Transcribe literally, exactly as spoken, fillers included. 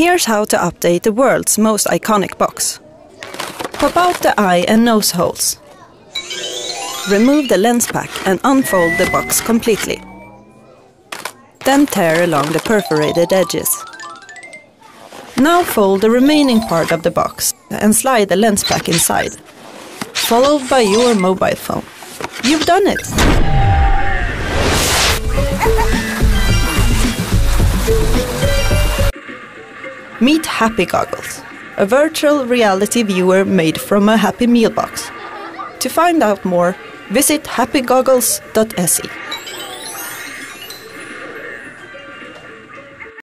Here's how to update the world's most iconic box. Pop out the eye and nose holes. Remove the lens pack and unfold the box completely. Then tear along the perforated edges. Now fold the remaining part of the box and slide the lens pack inside, followed by your mobile phone. You've done it! Meet Happy Goggles, a virtual reality viewer made from a Happy Meal box. To find out more, visit happy goggles dot s e.